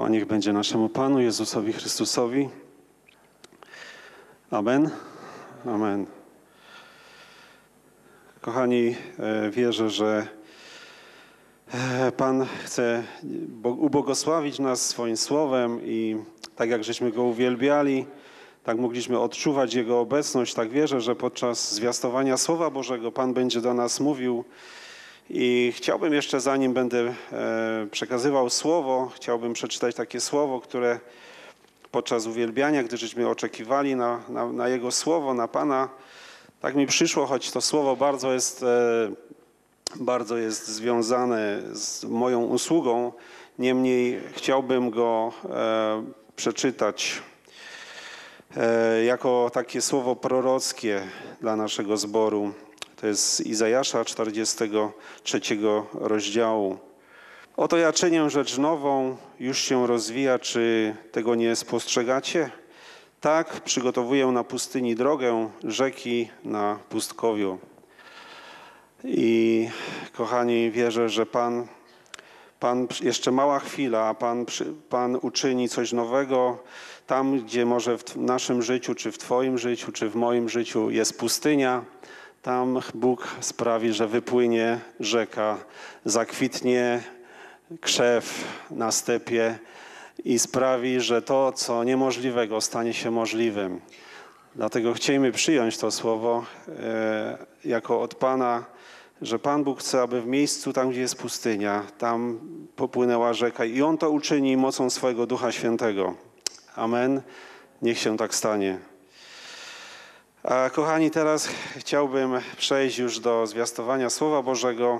Chwała niech będzie naszemu Panu Jezusowi Chrystusowi. Amen. Amen. Kochani, wierzę, że Pan chce ubłogosławić nas swoim słowem i tak jak żeśmy Go uwielbiali, tak mogliśmy odczuwać Jego obecność. Tak wierzę, że podczas zwiastowania Słowa Bożego Pan będzie do nas mówił. I chciałbym jeszcze, zanim będę przekazywał słowo, chciałbym przeczytać takie słowo, które podczas uwielbiania, gdy żeśmy oczekiwali na Jego słowo, na Pana, tak mi przyszło, choć to słowo bardzo jest związane z moją usługą, niemniej chciałbym go przeczytać jako takie słowo prorockie dla naszego zboru. To jest z Izajasza 43 rozdziału. Oto ja czynię rzecz nową, już się rozwija, czy tego nie spostrzegacie? Tak, przygotowuję na pustyni drogę, rzeki na pustkowiu. I kochani, wierzę, że Pan jeszcze mała chwila, a Pan uczyni coś nowego. Tam, gdzie może w naszym życiu, czy w Twoim życiu, czy w moim życiu jest pustynia, tam Bóg sprawi, że wypłynie rzeka, zakwitnie krzew na stepie i sprawi, że to, co niemożliwego, stanie się możliwym. Dlatego chciejmy przyjąć to słowo jako od Pana, że Pan Bóg chce, aby w miejscu, tam gdzie jest pustynia, tam popłynęła rzeka i On to uczyni mocą swojego Ducha Świętego. Amen. Niech się tak stanie. A kochani, teraz chciałbym przejść już do zwiastowania Słowa Bożego.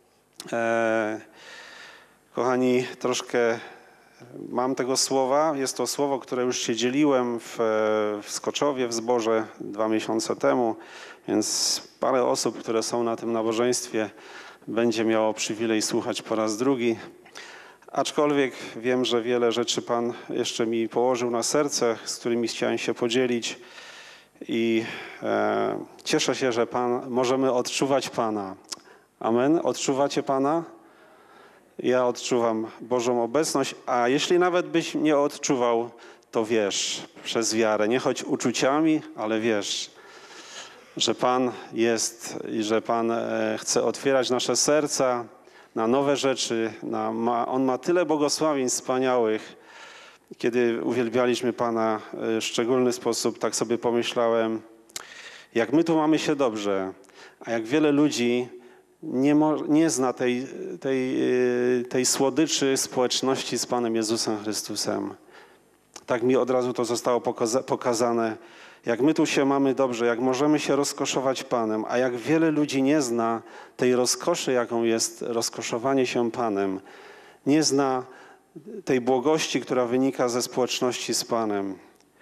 Kochani, troszkę mam tego słowa. Jest to słowo, które już się dzieliłem w Skoczowie, w zborze 2 miesiące temu, więc parę osób, które są na tym nabożeństwie, będzie miało przywilej słuchać po raz drugi. Aczkolwiek wiem, że wiele rzeczy Pan jeszcze mi położył na serce, z którymi chciałem się podzielić. I cieszę się, że możemy odczuwać Pana. Amen. Odczuwacie Pana? Ja odczuwam Bożą obecność, a jeśli nawet byś nie odczuwał, to wiesz przez wiarę. Nie chodź uczuciami, ale wiesz, że Pan jest i że Pan chce otwierać nasze serca na nowe rzeczy. On ma tyle błogosławień wspaniałych. Kiedy uwielbialiśmy Pana w szczególny sposób, tak sobie pomyślałem, jak my tu mamy się dobrze, a jak wiele ludzi nie zna tej słodyczy społeczności z Panem Jezusem Chrystusem. Tak mi od razu to zostało pokazane. Jak my tu się mamy dobrze, jak możemy się rozkoszować Panem, a jak wiele ludzi nie zna tej rozkoszy, jaką jest rozkoszowanie się Panem, nie zna tej błogości, która wynika ze społeczności z Panem.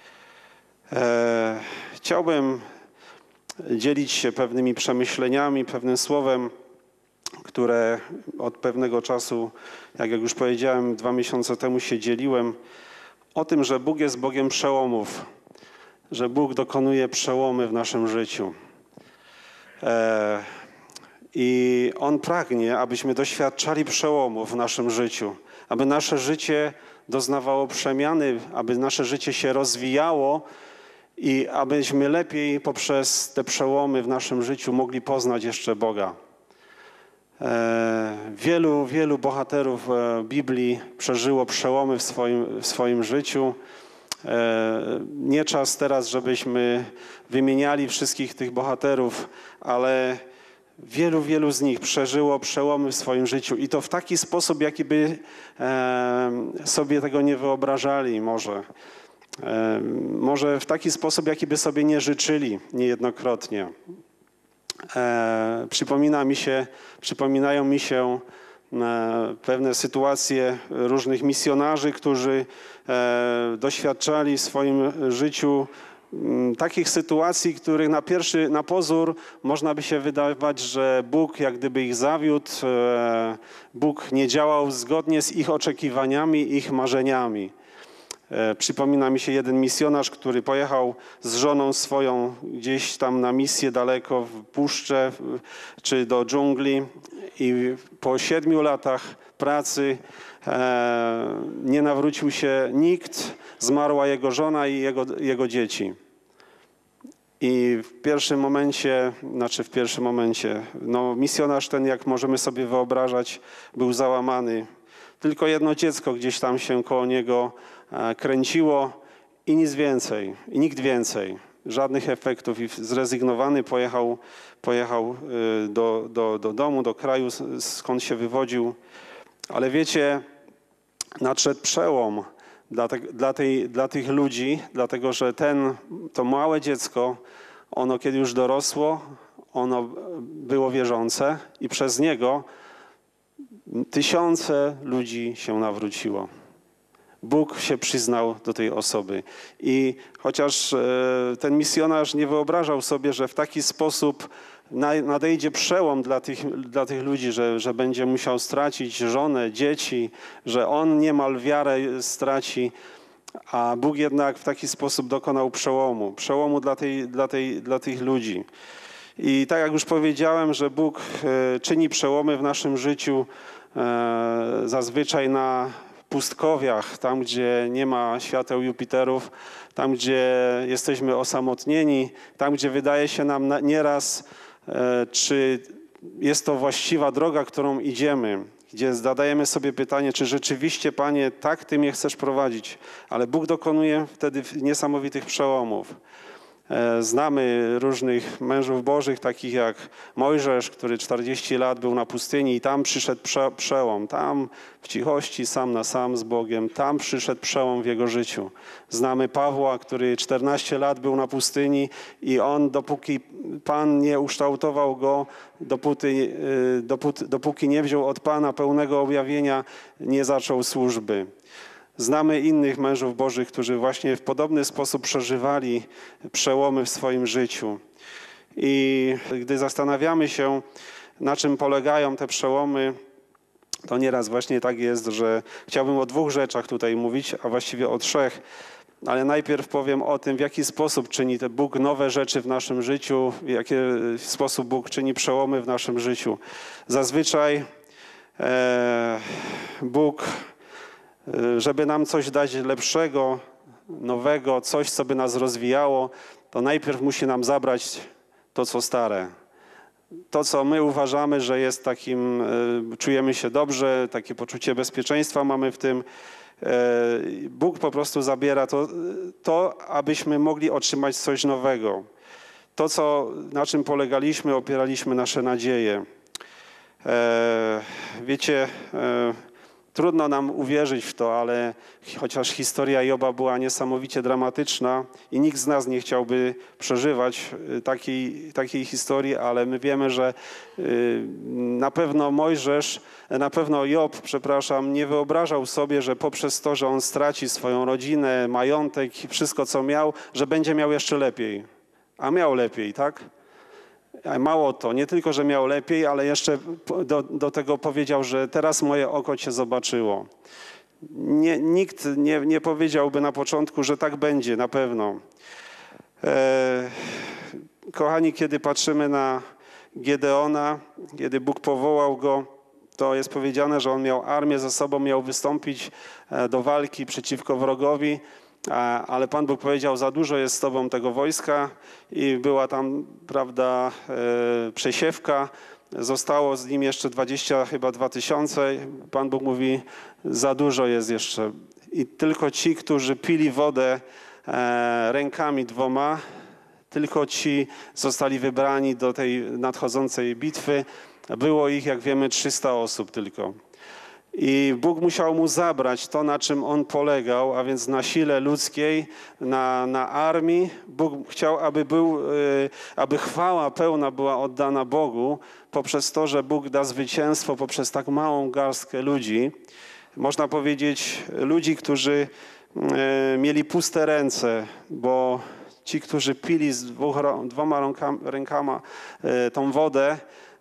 Chciałbym dzielić się pewnymi przemyśleniami, pewnym słowem, które od pewnego czasu, jak już powiedziałem, 2 miesiące temu się dzieliłem, o tym, że Bóg jest Bogiem przełomów, że Bóg dokonuje przełomy w naszym życiu. I On pragnie, abyśmy doświadczali przełomów w naszym życiu, aby nasze życie doznawało przemiany, aby nasze życie się rozwijało i abyśmy lepiej poprzez te przełomy w naszym życiu mogli poznać jeszcze Boga. Wielu bohaterów Biblii przeżyło przełomy w swoim życiu. Nie czas teraz, żebyśmy wymieniali wszystkich tych bohaterów, ale wielu z nich przeżyło przełomy w swoim życiu i to w taki sposób, jaki by sobie tego nie wyobrażali może. Może w taki sposób, jaki by sobie nie życzyli niejednokrotnie. Przypominają mi się pewne sytuacje różnych misjonarzy, którzy doświadczali w swoim życiu takich sytuacji, których na pozór można by się wydawać, że Bóg jak gdyby ich zawiódł, Bóg nie działał zgodnie z ich oczekiwaniami, ich marzeniami. Przypomina mi się jeden misjonarz, który pojechał z żoną swoją gdzieś tam na misję daleko w puszczę czy do dżungli i po 7 latach pracy nie nawrócił się nikt, zmarła jego żona i jego dzieci. I w pierwszym momencie, no misjonarz ten, jak możemy sobie wyobrażać, był załamany. Tylko jedno dziecko gdzieś tam się koło niego kręciło i nic więcej, i nikt więcej. Żadnych efektów i zrezygnowany pojechał do domu, do kraju, skąd się wywodził. Ale wiecie, nadszedł przełom dla tych ludzi, dlatego że to małe dziecko, ono kiedy już dorosło, ono było wierzące i przez niego tysiące ludzi się nawróciło. Bóg się przyznał do tej osoby. I chociaż ten misjonarz nie wyobrażał sobie, że w taki sposób nadejdzie przełom dla tych ludzi, że będzie musiał stracić żonę, dzieci, że on niemal wiarę straci, a Bóg jednak w taki sposób dokonał przełomu dla tych ludzi. I tak jak już powiedziałem, że Bóg czyni przełomy w naszym życiu zazwyczaj na pustkowiach, tam gdzie nie ma świateł Jupiterów, tam gdzie jesteśmy osamotnieni, tam gdzie wydaje się nam nieraz, czy jest to właściwa droga, którą idziemy, gdzie zadajemy sobie pytanie, czy rzeczywiście, Panie, tak Ty mnie chcesz prowadzić. Ale Bóg dokonuje wtedy niesamowitych przełomów. Znamy różnych mężów bożych, takich jak Mojżesz, który 40 lat był na pustyni i tam przyszedł przełom. Tam w cichości, sam na sam z Bogiem, tam przyszedł przełom w jego życiu. Znamy Pawła, który 14 lat był na pustyni i on, dopóki Pan nie ukształtował go, dopóki nie wziął od Pana pełnego objawienia, nie zaczął służby. Znamy innych mężów bożych, którzy właśnie w podobny sposób przeżywali przełomy w swoim życiu. I gdy zastanawiamy się, na czym polegają te przełomy, to nieraz właśnie tak jest, że chciałbym o 2 rzeczach tutaj mówić, a właściwie o 3. Ale najpierw powiem o tym, w jaki sposób czyni Bóg nowe rzeczy w naszym życiu, w jaki sposób Bóg czyni przełomy w naszym życiu. Zazwyczaj Bóg, żeby nam coś dać lepszego, nowego, coś, co by nas rozwijało, to najpierw musi nam zabrać to, co stare. To, co my uważamy, że jest takim, czujemy się dobrze, takie poczucie bezpieczeństwa mamy w tym. Bóg po prostu zabiera to, abyśmy mogli otrzymać coś nowego. To, na czym polegaliśmy, opieraliśmy nasze nadzieje. Wiecie, trudno nam uwierzyć w to, ale chociaż historia Joba była niesamowicie dramatyczna i nikt z nas nie chciałby przeżywać takiej historii, ale my wiemy, że na pewno Job, nie wyobrażał sobie, że poprzez to, że on straci swoją rodzinę, majątek i wszystko, co miał, że będzie miał jeszcze lepiej. A miał lepiej, tak? Mało to, nie tylko, że miał lepiej, ale jeszcze do tego powiedział, że teraz moje oko Cię zobaczyło. Nikt nie powiedziałby na początku, że tak będzie, na pewno. Kochani, kiedy patrzymy na Gedeona, kiedy Bóg powołał go, to jest powiedziane, że on miał armię ze sobą, miał wystąpić do walki przeciwko wrogowi, ale Pan Bóg powiedział, za dużo jest z Tobą tego wojska i była tam, prawda, przesiewka. Zostało z nim jeszcze 22 tysiące. Pan Bóg mówi, za dużo jest jeszcze. I tylko ci, którzy pili wodę rękami 2, tylko ci zostali wybrani do tej nadchodzącej bitwy. Było ich, jak wiemy, 300 osób tylko. I Bóg musiał mu zabrać to, na czym on polegał, a więc na sile ludzkiej, na armii. Bóg chciał, aby chwała pełna była oddana Bogu poprzez to, że Bóg da zwycięstwo poprzez tak małą garstkę ludzi. Można powiedzieć ludzi, którzy mieli puste ręce, bo ci, którzy pili z 2 rękama tą wodę,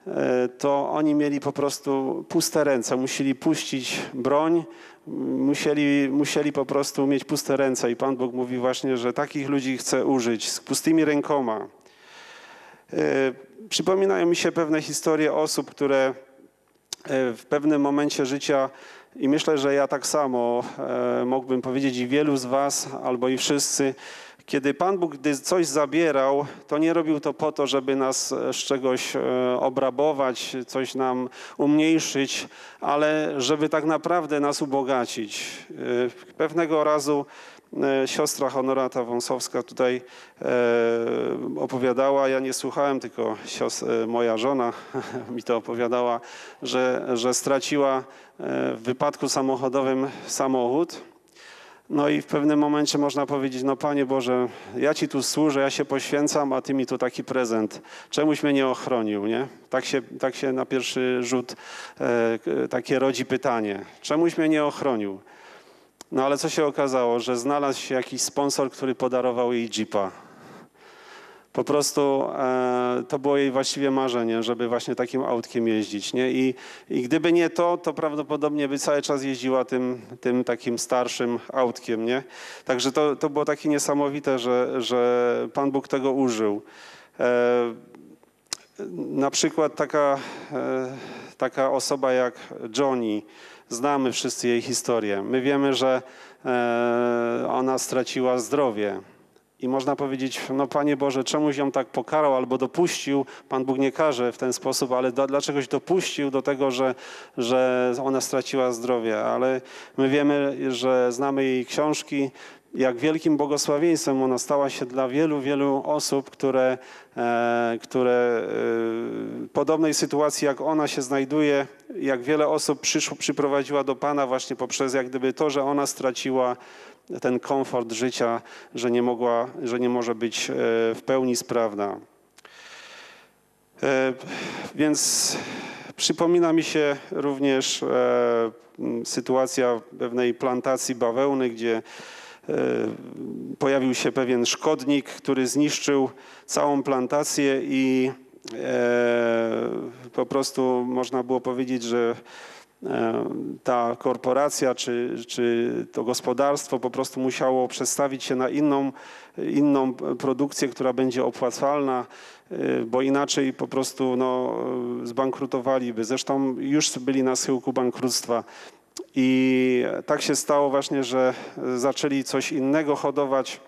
to oni mieli po prostu puste ręce, musieli puścić broń, musieli po prostu mieć puste ręce i Pan Bóg mówi właśnie, że takich ludzi chce użyć z pustymi rękoma. Przypominają mi się pewne historie osób, które w pewnym momencie życia i myślę, że ja tak samo mógłbym powiedzieć i wielu z was, albo i wszyscy, kiedy Pan Bóg, gdy coś zabierał, to nie robił to po to, żeby nas z czegoś obrabować, coś nam umniejszyć, ale żeby tak naprawdę nas ubogacić. Pewnego razu siostra Honorata Wąsowska tutaj opowiadała, ja nie słuchałem, tylko moja żona mi to opowiadała, że straciła w wypadku samochodowym samochód. No i w pewnym momencie można powiedzieć, no Panie Boże, ja Ci tu służę, ja się poświęcam, a Ty mi tu taki prezent. Czemuś mnie nie ochronił, nie? Tak się na pierwszy rzut takie rodzi pytanie. Czemuś mnie nie ochronił? No ale co się okazało? Że znalazł się jakiś sponsor, który podarował jej Jeepa. Po prostu to było jej właściwie marzenie, żeby właśnie takim autkiem jeździć, nie? I gdyby nie to, to prawdopodobnie by cały czas jeździła tym takim starszym autkiem, nie? Także to było takie niesamowite, że Pan Bóg tego użył. Na przykład taka osoba jak Johnny, znamy wszyscy jej historię. My wiemy, że ona straciła zdrowie. I można powiedzieć, no Panie Boże, czemuś ją tak pokarał albo dopuścił, Pan Bóg nie karze w ten sposób, ale dlaczegoś dopuścił do tego, że ona straciła zdrowie. Ale my wiemy, że znamy jej książki, jak wielkim błogosławieństwem ona stała się dla wielu, wielu osób, które w podobnej sytuacji jak ona się znajduje, jak wiele osób przyprowadziła do Pana właśnie poprzez jak gdyby to, że ona straciła ten komfort życia, że nie może być w pełni sprawna. Więc przypomina mi się również sytuacja pewnej plantacji bawełny, gdzie pojawił się pewien szkodnik, który zniszczył całą plantację i po prostu można było powiedzieć, że ta korporacja czy to gospodarstwo po prostu musiało przestawić się na inną produkcję, która będzie opłacalna, bo inaczej po prostu zbankrutowaliby. Zresztą już byli na schyłku bankructwa. I tak się stało właśnie, że zaczęli coś innego hodować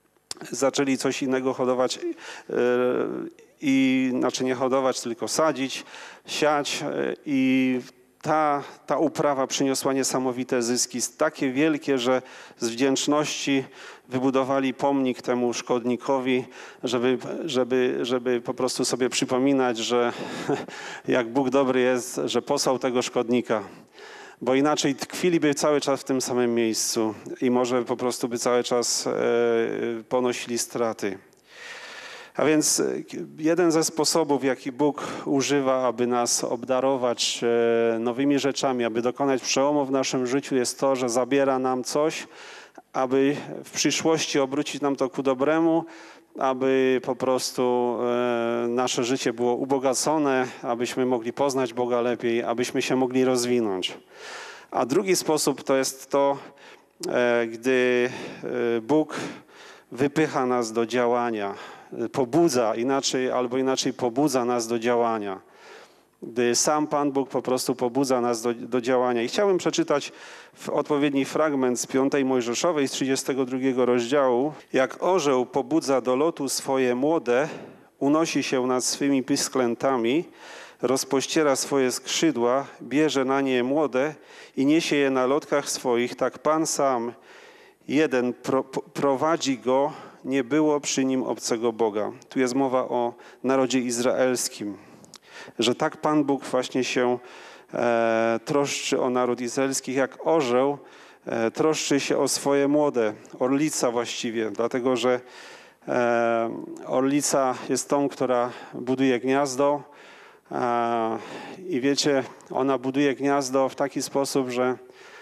i znaczy nie hodować, tylko sadzić, siać i ta uprawa przyniosła niesamowite zyski, takie wielkie, że z wdzięczności wybudowali pomnik temu szkodnikowi, żeby po prostu sobie przypominać, że jak Bóg dobry jest, że posłał tego szkodnika. Bo inaczej tkwiliby cały czas w tym samym miejscu i może po prostu by cały czas ponosili straty. A więc jeden ze sposobów, jaki Bóg używa, aby nas obdarować nowymi rzeczami, aby dokonać przełomu w naszym życiu, jest to, że zabiera nam coś, aby w przyszłości obrócić nam to ku dobremu, aby po prostu nasze życie było ubogacone, abyśmy mogli poznać Boga lepiej, abyśmy się mogli rozwinąć. A drugi sposób to jest to, gdy Bóg wypycha nas do działania, pobudza inaczej pobudza nas do działania. Gdy sam Pan Bóg po prostu pobudza nas do działania. I chciałbym przeczytać odpowiedni fragment z 5 Mojżeszowej, z 32 rozdziału. Jak orzeł pobudza do lotu swoje młode, unosi się nad swymi pisklętami, rozpościera swoje skrzydła, bierze na nie młode i niesie je na lotkach swoich, tak Pan sam jeden prowadzi go, nie było przy nim obcego Boga. Tu jest mowa o narodzie izraelskim, że tak Pan Bóg właśnie się troszczy o naród izraelski, jak orzeł troszczy się o swoje młode, orlica właściwie, dlatego że orlica jest tą, która buduje gniazdo i wiecie, ona buduje gniazdo w taki sposób, że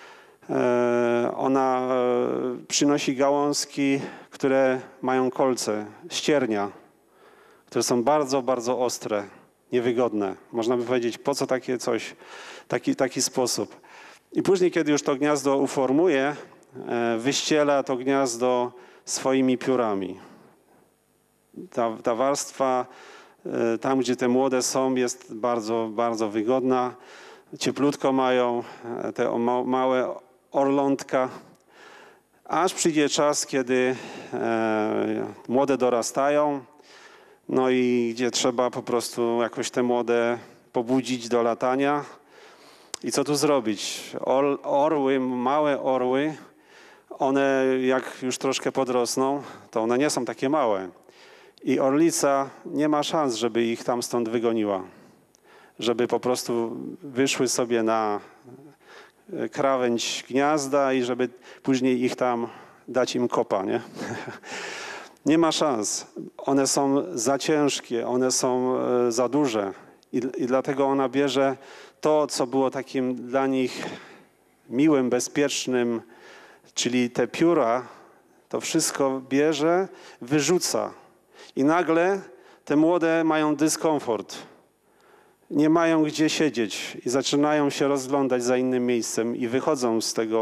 ona przynosi gałązki, które mają kolce, ściernia, które są bardzo, bardzo ostre. niewygodne. Można by powiedzieć, po co takie coś, taki sposób. I później, kiedy już to gniazdo uformuje, wyściela to gniazdo swoimi piórami. Ta warstwa, tam gdzie te młode są, jest bardzo, bardzo wygodna. Cieplutko mają te małe orlątka. Aż przyjdzie czas, kiedy młode dorastają, no i gdzie trzeba po prostu jakoś te młode pobudzić do latania. I co tu zrobić? Orły, małe orły, one jak już troszkę podrosną, to one nie są takie małe. I orlica nie ma szans, żeby ich tam stąd wygoniła. Żeby po prostu wyszły sobie na krawędź gniazda i żeby później ich tam dać im kopa, nie? Nie ma szans. One są za ciężkie, one są za duże i dlatego ona bierze to, co było takim dla nich miłym, bezpiecznym, czyli te pióra, to wszystko bierze, wyrzuca. I nagle te młode mają dyskomfort. Nie mają gdzie siedzieć i zaczynają się rozglądać za innym miejscem i wychodzą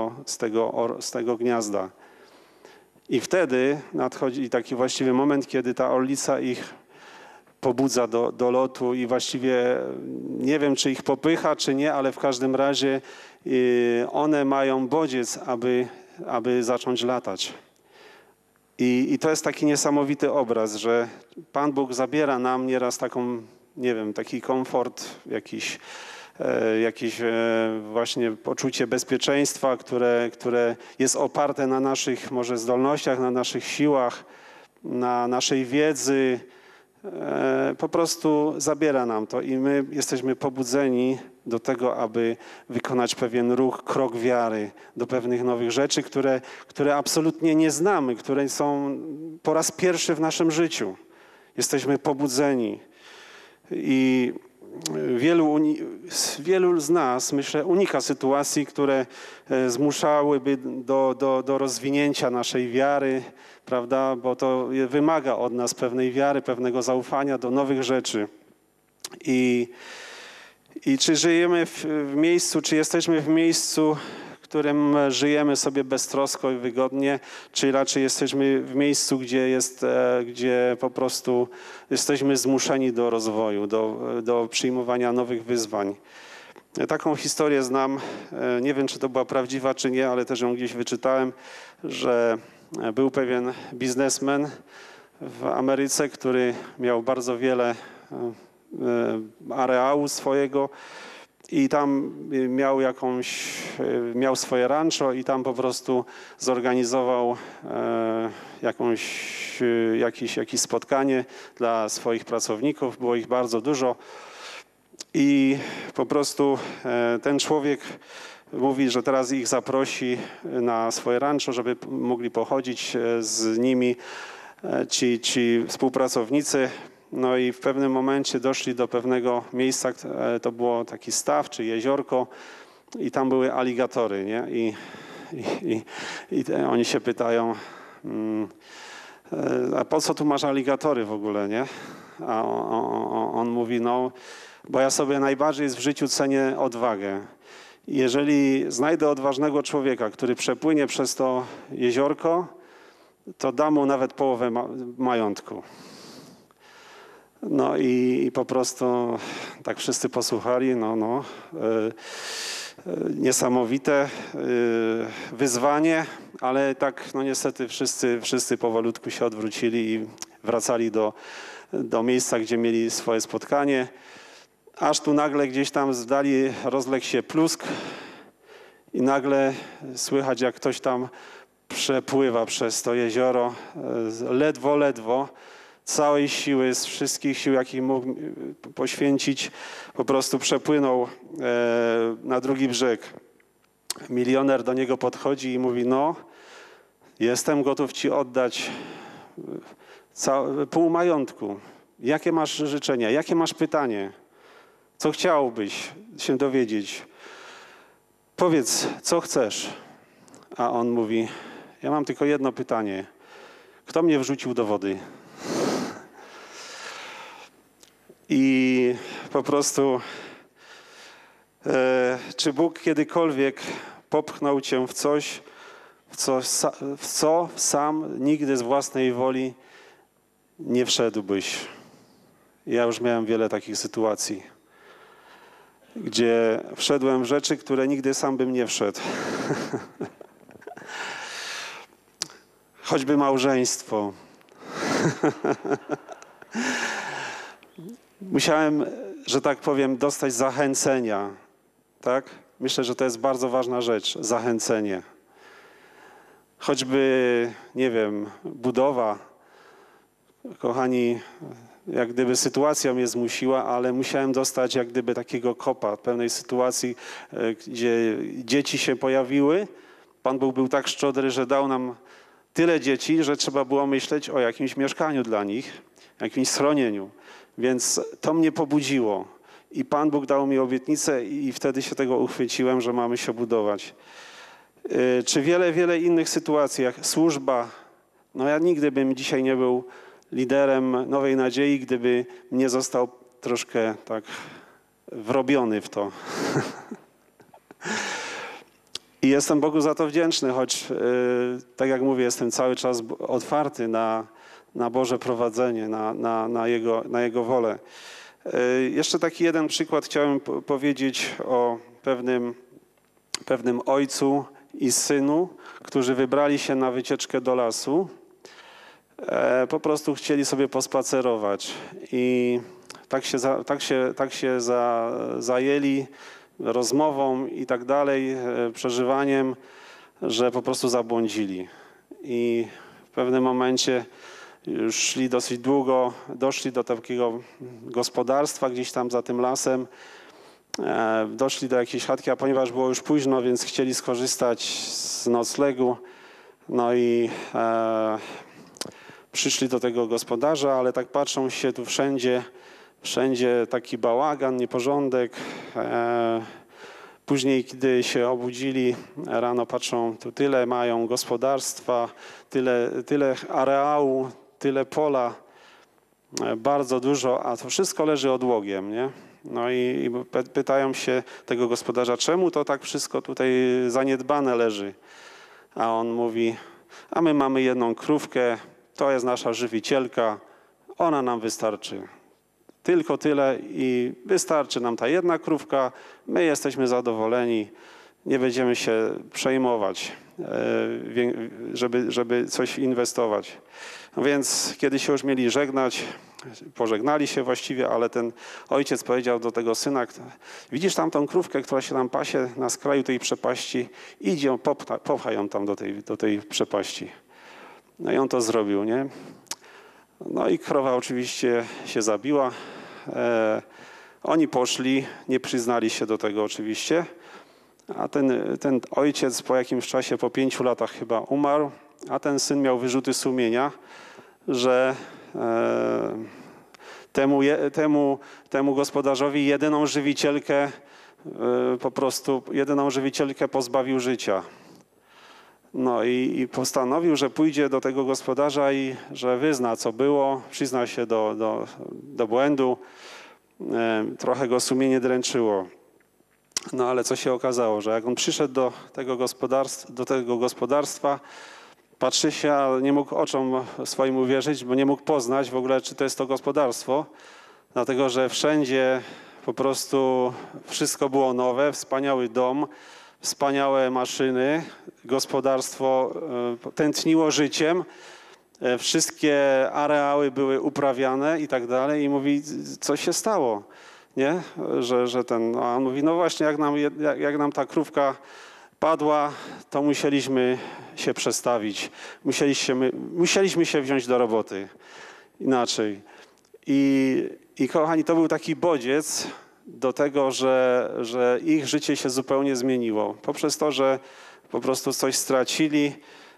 z tego gniazda. I wtedy nadchodzi taki właściwy moment, kiedy ta orlica ich pobudza do lotu i właściwie nie wiem, czy ich popycha, czy nie, ale w każdym razie one mają bodziec, aby zacząć latać. I to jest taki niesamowity obraz, że Pan Bóg zabiera nam nieraz taką, nie wiem, taki komfort, jakieś właśnie poczucie bezpieczeństwa, które jest oparte na naszych może zdolnościach, na naszych siłach, na naszej wiedzy. Po prostu zabiera nam to i my jesteśmy pobudzeni do tego, aby wykonać pewien ruch, krok wiary do pewnych nowych rzeczy, które absolutnie nie znamy, które są po raz pierwszy w naszym życiu. Jesteśmy pobudzeni i wielu z nas, myślę, unika sytuacji, które zmuszałyby do rozwinięcia naszej wiary, prawda? Bo to wymaga od nas pewnej wiary, pewnego zaufania do nowych rzeczy. I czy żyjemy w miejscu, czy jesteśmy w miejscu, w którym żyjemy sobie beztrosko i wygodnie, czy raczej jesteśmy w miejscu, gdzie po prostu jesteśmy zmuszeni do rozwoju, do przyjmowania nowych wyzwań. Taką historię znam, nie wiem, czy to była prawdziwa, czy nie, ale też ją gdzieś wyczytałem, że był pewien biznesmen w Ameryce, który miał bardzo wiele areału swojego i tam miał swoje rancho i tam po prostu zorganizował jakieś spotkanie dla swoich pracowników. Było ich bardzo dużo i po prostu ten człowiek mówi, że teraz ich zaprosi na swoje rancho, żeby mogli pochodzić z nimi ci współpracownicy. No i w pewnym momencie doszli do pewnego miejsca, to było taki staw czy jeziorko i tam były aligatory, nie? I oni się pytają, a po co tu masz aligatory w ogóle, nie? A on mówi, no, bo ja sobie najbardziej w życiu cenię odwagę. Jeżeli znajdę odważnego człowieka, który przepłynie przez to jeziorko, to dam mu nawet połowę majątku. No i po prostu tak wszyscy posłuchali, niesamowite wyzwanie, ale tak no niestety wszyscy powolutku się odwrócili i wracali do miejsca, gdzie mieli swoje spotkanie. Aż tu nagle gdzieś tam z dali rozległ się plusk i nagle słychać, jak ktoś tam przepływa przez to jezioro, ledwo, całej siły, z wszystkich sił, jakich mógł poświęcić, po prostu przepłynął na drugi brzeg. Milioner do niego podchodzi i mówi, no, jestem gotów ci oddać pół majątku. Jakie masz życzenia? Jakie masz pytanie? Co chciałbyś się dowiedzieć? Powiedz, co chcesz? A on mówi, ja mam tylko jedno pytanie. Kto mnie wrzucił do wody? I po prostu, czy Bóg kiedykolwiek popchnął cię w coś, w co sam nigdy z własnej woli nie wszedłbyś? Ja już miałem wiele takich sytuacji, gdzie wszedłem w rzeczy, które nigdy sam bym nie wszedł. Choćby małżeństwo. Musiałem, że tak powiem, dostać zachęcenia. Tak? Myślę, że to jest bardzo ważna rzecz, zachęcenie. Choćby, nie wiem, budowa. Kochani, jak gdyby sytuacja mnie zmusiła, ale musiałem dostać jak gdyby takiego kopa pewnej sytuacji, gdzie dzieci się pojawiły. Pan Bóg był tak szczodry, że dał nam tyle dzieci, że trzeba było myśleć o jakimś mieszkaniu dla nich, jakimś schronieniu. Więc to mnie pobudziło. I Pan Bóg dał mi obietnicę i wtedy się tego uchwyciłem, że mamy się budować. Czy wiele innych sytuacji, jak służba. No ja nigdy bym dzisiaj nie był liderem Nowej Nadziei, gdyby nie został troszkę tak wrobiony w to. I jestem Bogu za to wdzięczny, choć tak jak mówię, jestem cały czas otwarty na Boże prowadzenie, na Jego wolę. Jeszcze taki jeden przykład chciałem powiedzieć o pewnym ojcu i synu, którzy wybrali się na wycieczkę do lasu. Po prostu chcieli sobie pospacerować i tak się zajęli rozmową i tak dalej, przeżywaniem, że po prostu zabłądzili. I w pewnym momencie już szli dosyć długo, doszli do takiego gospodarstwa gdzieś tam za tym lasem, doszli do jakiejś chatki, a ponieważ było już późno, więc chcieli skorzystać z noclegu, no i przyszli do tego gospodarza, ale tak patrzą się tu wszędzie taki bałagan, nieporządek. Później, kiedy się obudzili rano, patrzą, tu tyle mają gospodarstwa, tyle areału, tyle pola, bardzo dużo, a to wszystko leży odłogiem, nie? No i pytają się tego gospodarza, czemu to tak wszystko tutaj zaniedbane leży? A on mówi, a my mamy jedną krówkę, to jest nasza żywicielka, ona nam wystarczy. Tylko tyle i wystarczy nam ta jedna krówka, my jesteśmy zadowoleni, nie będziemy się przejmować, żeby coś inwestować. No więc kiedy się już mieli żegnać, pożegnali się właściwie, ale ten ojciec powiedział do tego syna, widzisz tam tą krówkę, która się tam pasie na skraju tej przepaści, idź ją, popchaj ją tam do tej przepaści. No i on to zrobił, nie? No i krowa oczywiście się zabiła. Oni poszli, nie przyznali się do tego oczywiście, a ten ojciec po jakimś czasie, po 5 latach chyba umarł, a ten syn miał wyrzuty sumienia, że temu gospodarzowi jedyną żywicielkę pozbawił życia. No i postanowił, że pójdzie do tego gospodarza i że wyzna, co było, przyzna się do błędu. Trochę go sumienie dręczyło. No ale co się okazało, że jak on przyszedł do tego gospodarstwa, patrzy się, ale nie mógł oczom swoim uwierzyć, bo nie mógł poznać w ogóle, czy to jest to gospodarstwo, dlatego że wszędzie po prostu wszystko było nowe, wspaniały dom, wspaniałe maszyny, gospodarstwo tętniło życiem, wszystkie areały były uprawiane i tak dalej i mówi, co się stało, nie? A on mówi, no właśnie jak nam ta krówka padła, to musieliśmy się przestawić, musieliśmy się wziąć do roboty inaczej. I kochani, to był taki bodziec do tego, że ich życie się zupełnie zmieniło. Poprzez to, że po prostu coś stracili,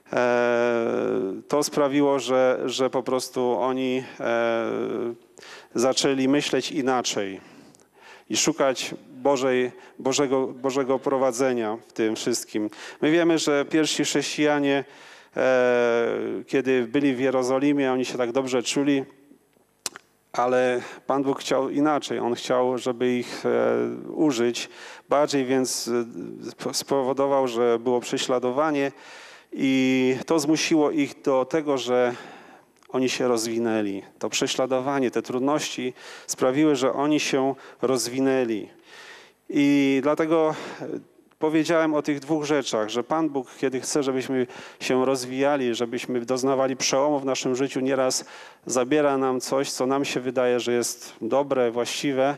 to sprawiło, że po prostu oni zaczęli myśleć inaczej i szukać Bożego prowadzenia w tym wszystkim. My wiemy, że pierwsi chrześcijanie, kiedy byli w Jerozolimie, oni się tak dobrze czuli, Ale Pan Bóg chciał inaczej. On chciał, żeby ich użyć bardziej, więc spowodował, że było prześladowanie i to zmusiło ich do tego, że oni się rozwinęli. To prześladowanie, te trudności sprawiły, że oni się rozwinęli. I dlatego powiedziałem o tych dwóch rzeczach, że Pan Bóg, kiedy chce, żebyśmy się rozwijali, żebyśmy doznawali przełomu w naszym życiu, nieraz zabiera nam coś, co nam się wydaje, że jest dobre, właściwe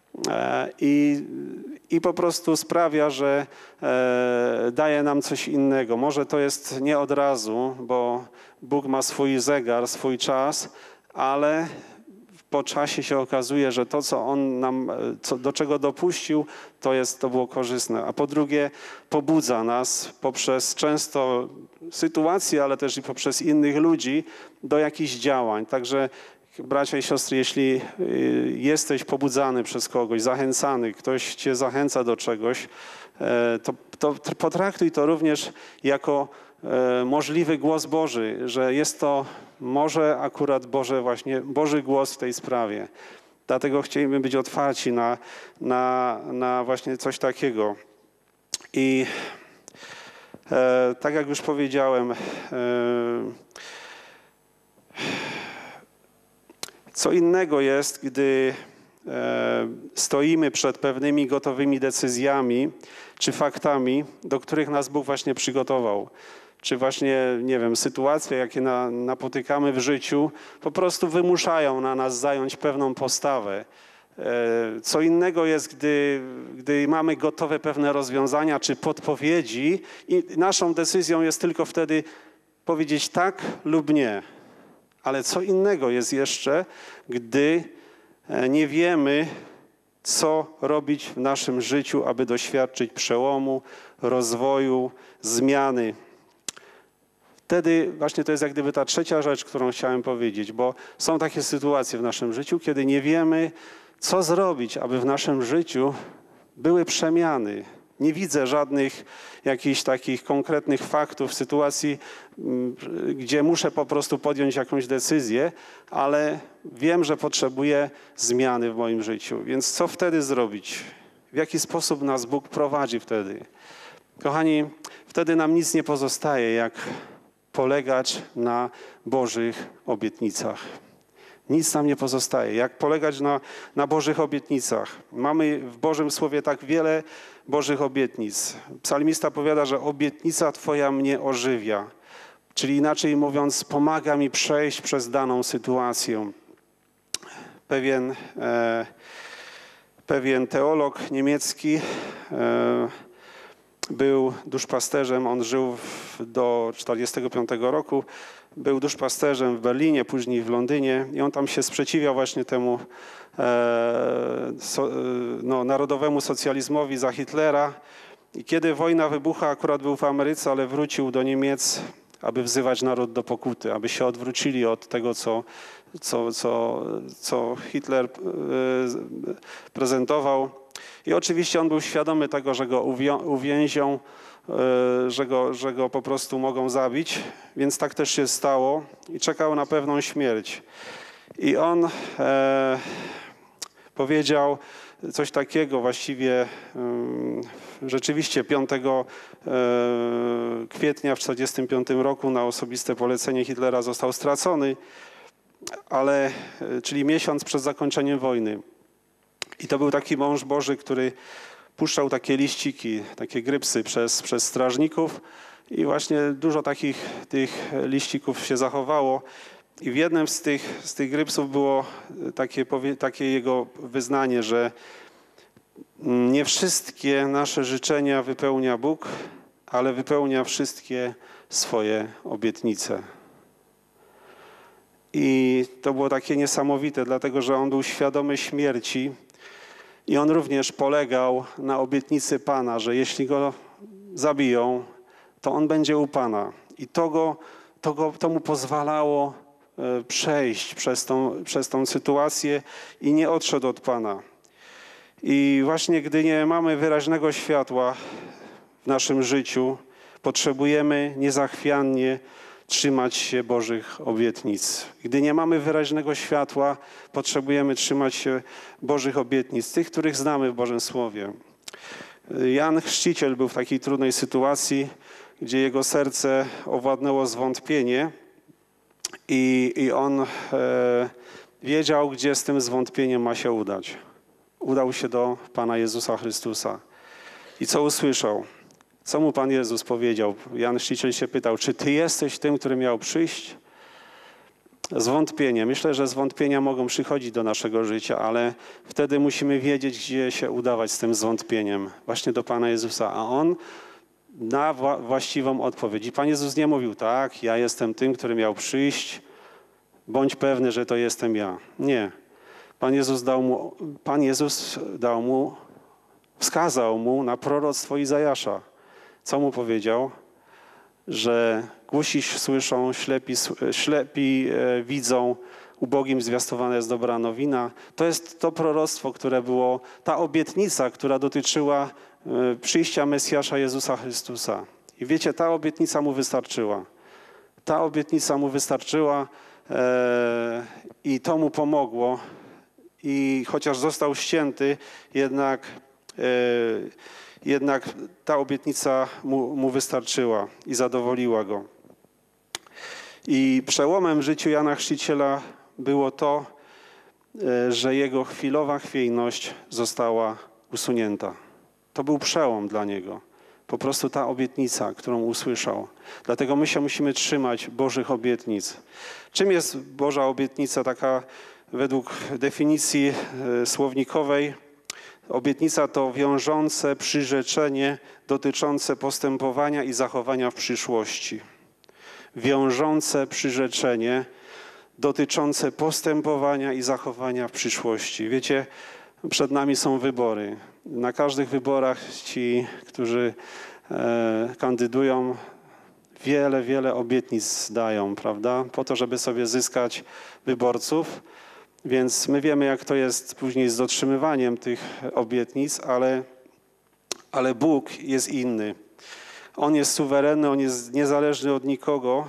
i po prostu sprawia, że daje nam coś innego. Może to jest nie od razu, bo Bóg ma swój zegar, swój czas, ale po czasie się okazuje, że to, co On nam, do czego dopuścił, to było korzystne. A po drugie, pobudza nas poprzez często sytuacje, ale też i poprzez innych ludzi do jakichś działań. Także bracia i siostry, jeśli jesteś pobudzany przez kogoś, zachęcany, ktoś cię zachęca do czegoś, to potraktuj to również jako możliwy głos Boży, że jest to może akurat Boży głos w tej sprawie. Dlatego chcielibyśmy być otwarci na właśnie coś takiego. I tak jak już powiedziałem, co innego jest, gdy stoimy przed pewnymi gotowymi decyzjami czy faktami, do których nas Bóg właśnie przygotował. Czy właśnie, nie wiem, sytuacje, jakie napotykamy w życiu, po prostu wymuszają na nas zająć pewną postawę. Co innego jest, gdy mamy gotowe pewne rozwiązania czy podpowiedzi i naszą decyzją jest tylko wtedy powiedzieć tak lub nie. Ale co innego jest jeszcze, gdy nie wiemy, co robić w naszym życiu, aby doświadczyć przełomu, rozwoju, zmiany. Wtedy właśnie to jest jak gdyby ta trzecia rzecz, którą chciałem powiedzieć, bo są takie sytuacje w naszym życiu, kiedy nie wiemy, co zrobić, aby w naszym życiu były przemiany. Nie widzę żadnych jakichś takich konkretnych faktów, sytuacji, gdzie muszę po prostu podjąć jakąś decyzję, ale wiem, że potrzebuję zmiany w moim życiu. Więc co wtedy zrobić? W jaki sposób nas Bóg prowadzi wtedy? Kochani, wtedy nam nic nie pozostaje, jak polegać na Bożych obietnicach. Nic nam nie pozostaje. Jak polegać na Bożych obietnicach? Mamy w Bożym Słowie tak wiele Bożych obietnic. Psalmista powiada, że obietnica Twoja mnie ożywia. Czyli inaczej mówiąc, pomaga mi przejść przez daną sytuację. Pewien teolog niemiecki był duszpasterzem. On żył do 1945 roku. Był duszpasterzem w Berlinie, później w Londynie i on tam się sprzeciwiał właśnie temu narodowemu socjalizmowi za Hitlera. I kiedy wojna wybucha, akurat był w Ameryce, ale wrócił do Niemiec, aby wzywać naród do pokuty, aby się odwrócili od tego, co Hitler prezentował. I oczywiście on był świadomy tego, że go uwięzią, że go po prostu mogą zabić, więc tak też się stało i czekał na pewną śmierć. I on powiedział coś takiego właściwie rzeczywiście 5 kwietnia w 1945 roku na osobiste polecenie Hitlera został stracony, czyli miesiąc przed zakończeniem wojny. I to był taki mąż Boży, który puszczał takie liściki, takie grypsy przez strażników i właśnie dużo tych liścików się zachowało. I w jednym z tych grypsów było takie jego wyznanie, że nie wszystkie nasze życzenia wypełnia Bóg, ale wypełnia wszystkie swoje obietnice. I to było takie niesamowite, dlatego że on był świadomy śmierci i on również polegał na obietnicy Pana, że jeśli go zabiją, to on będzie u Pana. I to mu pozwalało przejść przez tą sytuację i nie odszedł od Pana. I właśnie gdy nie mamy wyraźnego światła w naszym życiu, potrzebujemy niezachwiannie trzymać się Bożych obietnic. Gdy nie mamy wyraźnego światła, potrzebujemy trzymać się Bożych obietnic, tych, których znamy w Bożym Słowie. Jan Chrzciciel był w takiej trudnej sytuacji, gdzie jego serce owładnęło zwątpienie i on wiedział, gdzie z tym zwątpieniem ma się udać. Udał się do Pana Jezusa Chrystusa. I co usłyszał? Co mu Pan Jezus powiedział? Jan Chrzciciel się pytał, czy Ty jesteś tym, który miał przyjść? Zwątpienie. Myślę, że zwątpienia mogą przychodzić do naszego życia, ale wtedy musimy wiedzieć, gdzie się udawać z tym zwątpieniem. Właśnie do Pana Jezusa. A On da właściwą odpowiedź. I Pan Jezus nie mówił, tak, ja jestem tym, który miał przyjść, bądź pewny, że to jestem ja. Nie. Pan Jezus wskazał mu na proroctwo Izajasza. Co mu powiedział? Że głusi słyszą, ślepi widzą, ubogim zwiastowana jest dobra nowina. To jest to proroctwo, które było, ta obietnica, która dotyczyła przyjścia Mesjasza Jezusa Chrystusa. I wiecie, ta obietnica mu wystarczyła. Ta obietnica mu wystarczyła i to mu pomogło. I chociaż został ścięty, jednak ta obietnica mu wystarczyła i zadowoliła go. I przełomem w życiu Jana Chrzciciela było to, że jego chwilowa chwiejność została usunięta. To był przełom dla niego. Po prostu ta obietnica, którą usłyszał. Dlatego my się musimy trzymać Bożych obietnic. Czym jest Boża obietnica taka według definicji słownikowej? Obietnica to wiążące przyrzeczenie dotyczące postępowania i zachowania w przyszłości. Wiążące przyrzeczenie dotyczące postępowania i zachowania w przyszłości. Wiecie, przed nami są wybory. Na każdych wyborach ci, którzy kandydują, wiele obietnic dają, prawda? Po to, żeby sobie zyskać wyborców. Więc my wiemy, jak to jest później z dotrzymywaniem tych obietnic, ale Bóg jest inny. On jest suwerenny, On jest niezależny od nikogo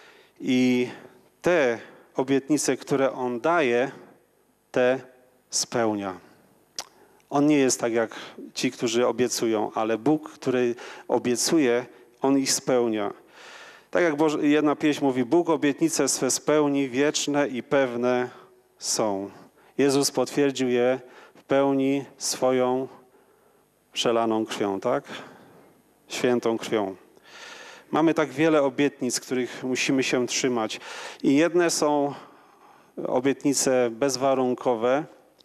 i te obietnice, które On daje, te spełnia. On nie jest tak jak ci, którzy obiecują, ale Bóg, który obiecuje, On ich spełnia. Tak jak jedna pieśń mówi, Bóg obietnice swe spełni, wieczne i pewne są. Jezus potwierdził je w pełni swoją przelaną krwią, tak? Świętą krwią. Mamy tak wiele obietnic, których musimy się trzymać. I jedne są obietnice bezwarunkowe,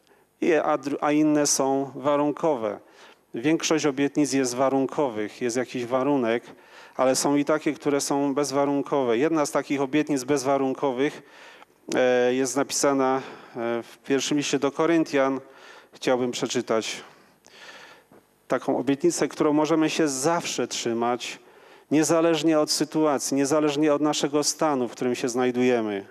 a inne są warunkowe. Większość obietnic jest warunkowych, jest jakiś warunek, ale są i takie, które są bezwarunkowe. Jedna z takich obietnic bezwarunkowych jest napisana w pierwszym liście do Koryntian. Chciałbym przeczytać taką obietnicę, którą możemy się zawsze trzymać, niezależnie od sytuacji, niezależnie od naszego stanu, w którym się znajdujemy.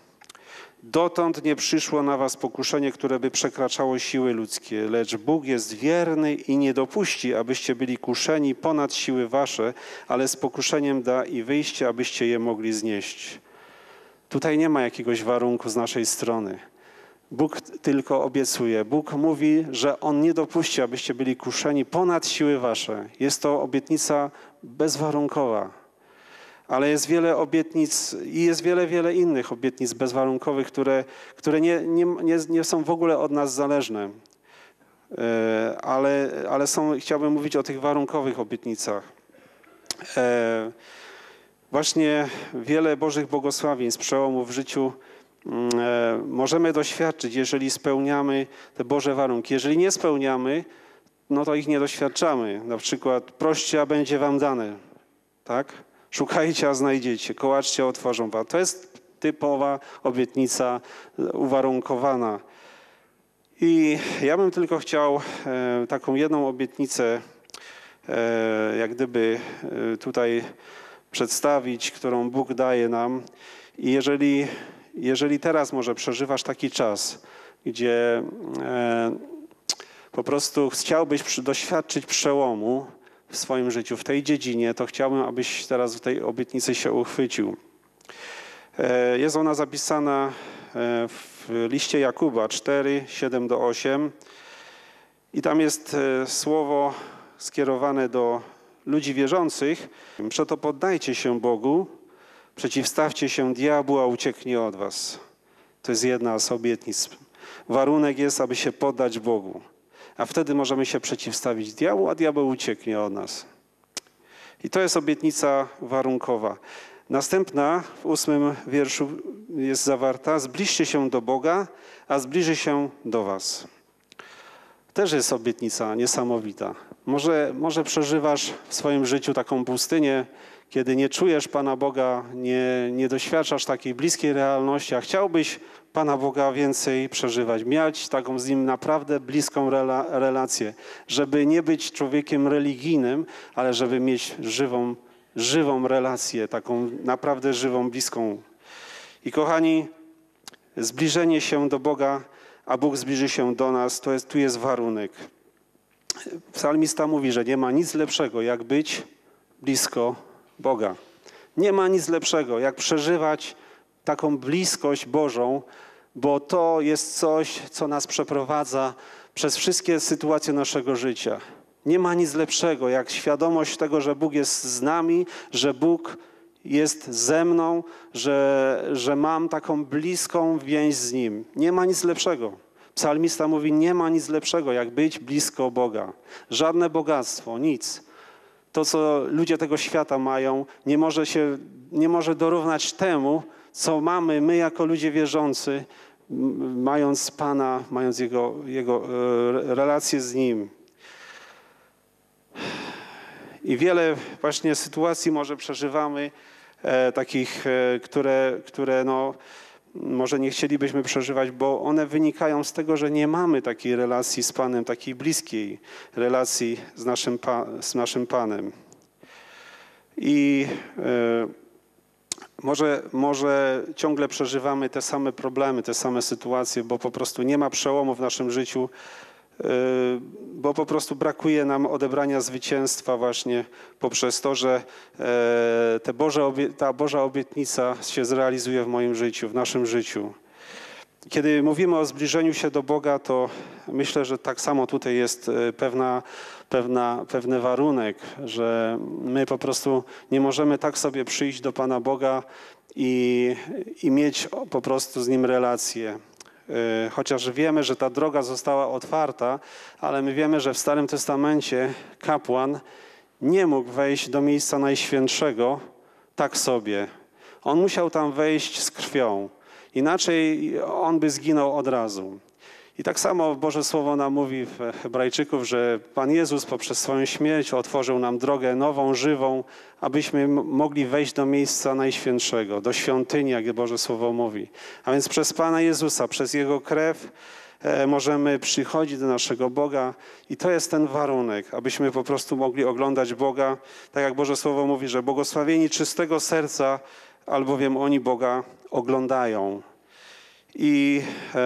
Dotąd nie przyszło na was pokuszenie, które by przekraczało siły ludzkie, lecz Bóg jest wierny i nie dopuści, abyście byli kuszeni ponad siły wasze, ale z pokuszeniem da i wyjście, abyście je mogli znieść. Tutaj nie ma jakiegoś warunku z naszej strony. Bóg tylko obiecuje. Bóg mówi, że On nie dopuści, abyście byli kuszeni ponad siły wasze. Jest to obietnica bezwarunkowa. Ale jest wiele obietnic i jest wiele innych obietnic bezwarunkowych, które nie są w ogóle od nas zależne. Ale chciałbym mówić o tych warunkowych obietnicach. Właśnie wiele Bożych błogosławieństw, przełomów w życiu możemy doświadczyć, jeżeli spełniamy te Boże warunki. Jeżeli nie spełniamy, no to ich nie doświadczamy. Na przykład proście, a będzie wam dane. Tak? Szukajcie, a znajdziecie. Kołaczcie, a otworzą wam. To jest typowa obietnica uwarunkowana. I ja bym tylko chciał taką jedną obietnicę jak gdyby tutaj przedstawić, którą Bóg daje nam. I jeżeli teraz może przeżywasz taki czas, gdzie po prostu chciałbyś doświadczyć przełomu w swoim życiu, w tej dziedzinie, to chciałbym, abyś teraz w tej obietnicy się uchwycił. Jest ona zapisana w liście Jakuba 4, 7-8 i tam jest słowo skierowane do ludzi wierzących. Przeto poddajcie się Bogu, przeciwstawcie się diabłu, a ucieknie od was. To jest jedna z obietnic. Warunek jest, aby się poddać Bogu, a wtedy możemy się przeciwstawić diabłu, a diabeł ucieknie od nas. I to jest obietnica warunkowa. Następna w 8 wierszu jest zawarta: zbliżcie się do Boga, a zbliży się do was. Też jest obietnica niesamowita. Może przeżywasz w swoim życiu taką pustynię, kiedy nie czujesz Pana Boga, nie doświadczasz takiej bliskiej realności, a chciałbyś Pana Boga więcej przeżywać, mieć taką z Nim naprawdę bliską relację, żeby nie być człowiekiem religijnym, ale żeby mieć żywą relację, taką naprawdę żywą, bliską. I kochani, zbliżenie się do Boga, a Bóg zbliży się do nas, tu jest warunek. Psalmista mówi, że nie ma nic lepszego, jak być blisko Boga. Nie ma nic lepszego, jak przeżywać taką bliskość Bożą, bo to jest coś, co nas przeprowadza przez wszystkie sytuacje naszego życia. Nie ma nic lepszego, jak świadomość tego, że Bóg jest z nami, że Bóg jest ze mną, że mam taką bliską więź z Nim. Nie ma nic lepszego. Psalmista mówi, nie ma nic lepszego, jak być blisko Boga. Żadne bogactwo, nic. To, co ludzie tego świata mają, nie może dorównać temu, co mamy my jako ludzie wierzący, mając Pana, mając Jego relację z Nim. I wiele właśnie sytuacji może przeżywamy, takich, które może nie chcielibyśmy przeżywać, bo one wynikają z tego, że nie mamy takiej relacji z Panem, takiej bliskiej relacji z naszym Panem. I może ciągle przeżywamy te same problemy, te same sytuacje, bo po prostu nie ma przełomu w naszym życiu, bo po prostu brakuje nam odebrania zwycięstwa właśnie poprzez to, że ta Boża obietnica się zrealizuje w moim życiu, w naszym życiu. Kiedy mówimy o zbliżeniu się do Boga, to myślę, że tak samo tutaj jest pewny warunek, że my po prostu nie możemy tak sobie przyjść do Pana Boga i mieć po prostu z Nim relację. Chociaż wiemy, że ta droga została otwarta, ale my wiemy, że w Starym Testamencie kapłan nie mógł wejść do miejsca najświętszego tak sobie. On musiał tam wejść z krwią. Inaczej on by zginął od razu. I tak samo Boże Słowo nam mówi w Hebrajczyków, że Pan Jezus poprzez swoją śmierć otworzył nam drogę nową, żywą, abyśmy mogli wejść do miejsca najświętszego, do świątyni, jak Boże Słowo mówi. A więc przez Pana Jezusa, przez Jego krew możemy przychodzić do naszego Boga i to jest ten warunek, abyśmy po prostu mogli oglądać Boga, tak jak Boże Słowo mówi, że błogosławieni czystego serca, albowiem oni Boga oglądają. I